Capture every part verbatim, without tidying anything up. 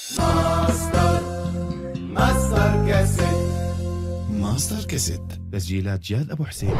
ماستر ماستر كاسيت. ماستر كاسيت، تسجيلات جاد أبو حسين.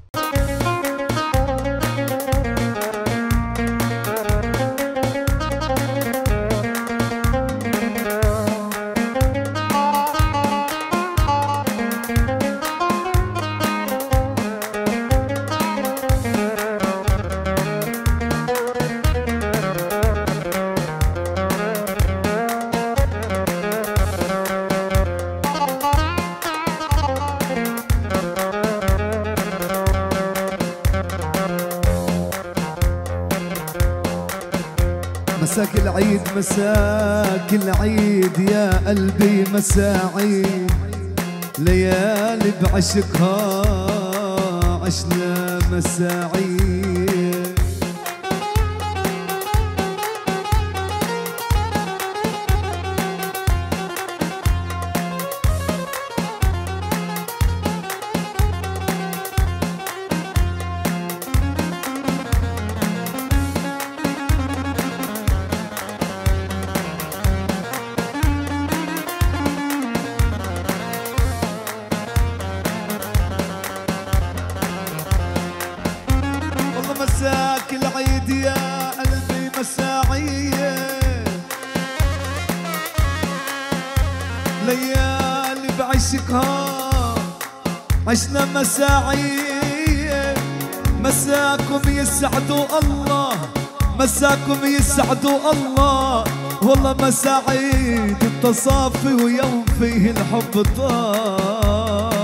مساك العيد مساك العيد يا قلبي مساعيد، ليالي بعشقها عشنا مساعيد. مساك العيد يا قلبي مساعيد، ليالي بعشقها عشنا مساعيد. مساكم يسعدوا الله، مساكم يسعدوا الله، والله مساعيد التصافي ويوم فيه الحب طار.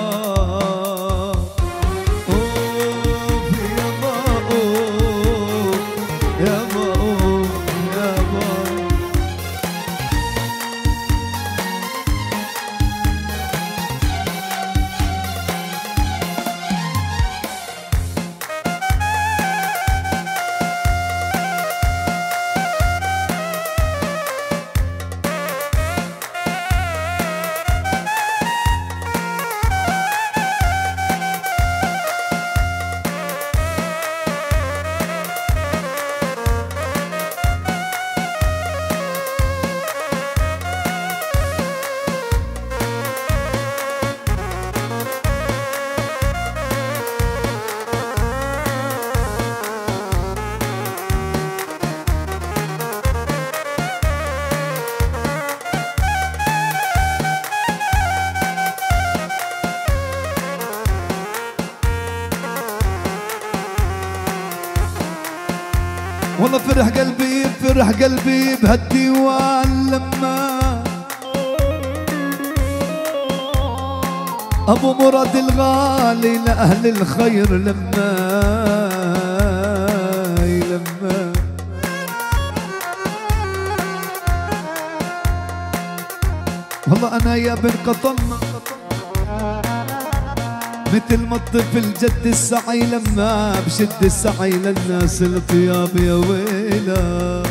والله فرح قلبي فرح قلبي بهالديوان لما ابو مراد الغالي لاهل الخير لما لما والله انا يا بن قطنا مثل ما الطفل جد السعي لما بشد السعي للناس الطياب يا ويلا.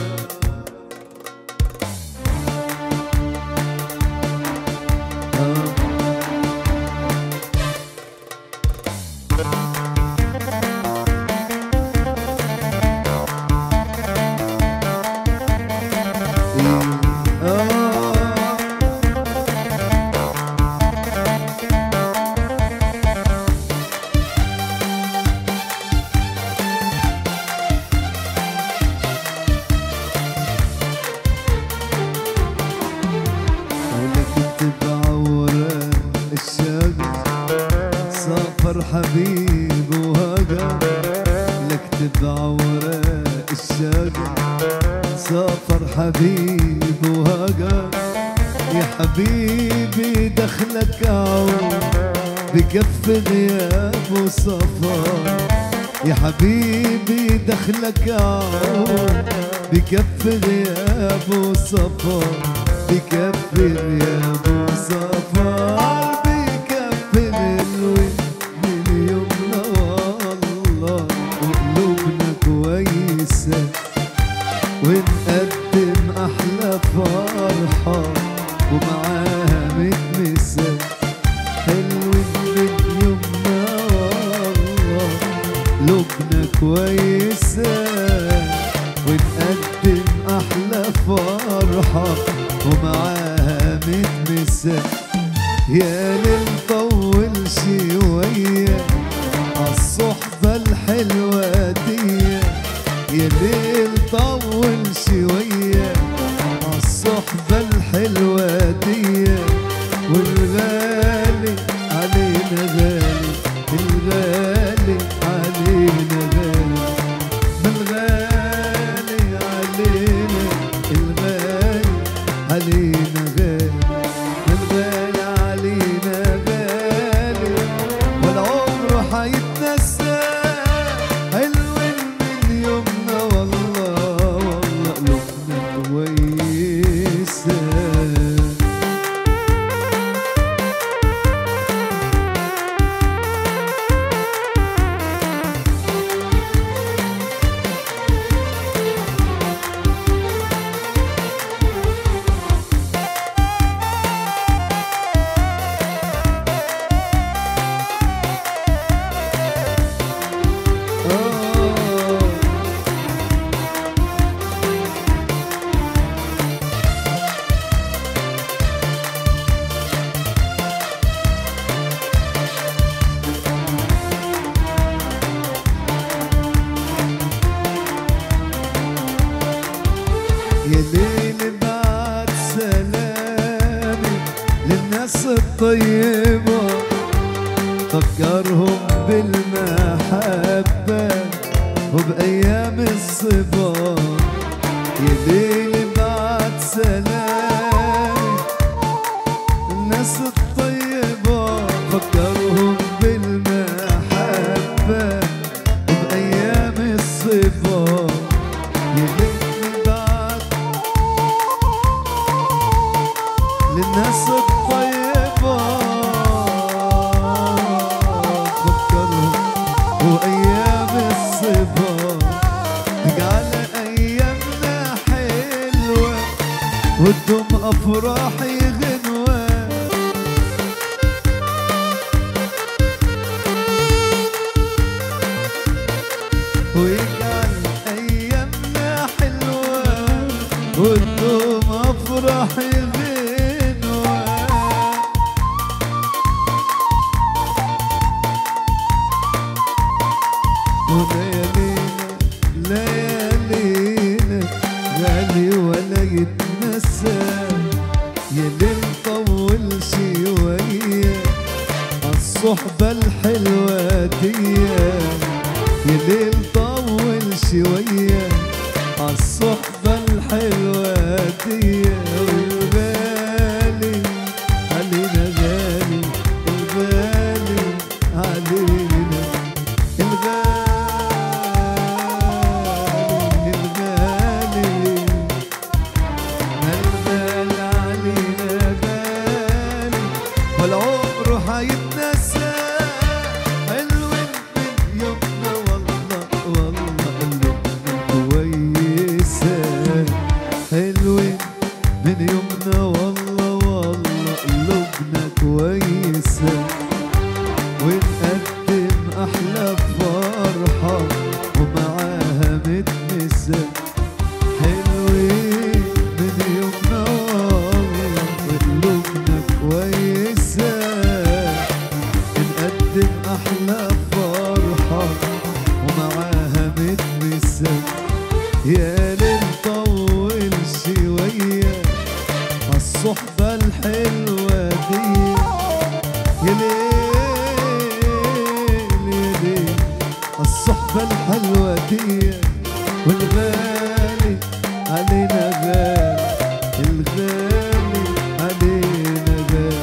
حبيب وهجر لك تبع وراء الشجر، سافر حبيب وهجر يا حبيبي دخلك عود بكف غياب وسفر، يا حبيبي دخلك عود بكف غياب وسفر، بكف غياب وسفر، بكف غلوي ونقدم أحلى فرحة ومعاها متمسة حلوين من يومنا والله لبنى كويسة، ونقدم أحلى فرحة فرحة ومعاها متمسة. يا ليل طول شوية عالصحبة الحلوة دي، يا ليل طول شوية عالصحبة الحلوة دي. والغالي علينا غالي، الغالي علينا غالي، الغالي علينا، الغالي علينا غالي، الغالي علينا غالي. والعمر حيتنسى حلوين من يومنا، والله والله قلوبنا كويسة. يا ليل بعد سلامي للناس الطيبة، فكرهم بالمحبة وبأيام الصبا. يا ليل بعد سلامي الناس الطيبة، فكرهم بالمحبة وبأيام الصبا. يا ليل للناس الطيبة فكرهم وأيام الصبا. اجعل أيامنا حلوة وتدوم أفراحي غنوة، ويجعل أيامنا حلوة وتدوم أفراحي غنوة. وليالينا ليالينا غالي ولا يتنسى. يا ليل طول شوية عالصحبة الحلوة دي، يا ليل طول شوية عالصحبة الحلوة دي. والغالي علينا غالي، الغالي علينا، الغالي الغالي الغالي علينا غالي. والعمر حيتنسى حلوين من يومنا، والله والله قلوبنا كويسة. حلوين من يومنا، والله والله قلوبنا كويسة. ونقدم أحلى فرحة ومعاها متمسة. حلوين من يومنا، والله قلوبنا كويسة. نقدم أحلى فرحة ومعاها متمسة. يا ليل طول شوية عالصحبة الحلوة دي، يا ليل يا ليل الصحبة الحلوة دي. والغالي علينا غالي، الغالي علينا غالي،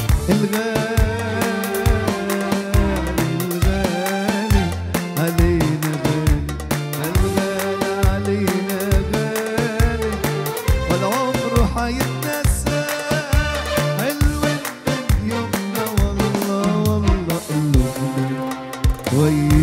الغالي الغالي علينا غالي، الغالي علينا غالي. والعمر حيتنسى حلوين من يومنا، والله والله قلوبنا كويسة.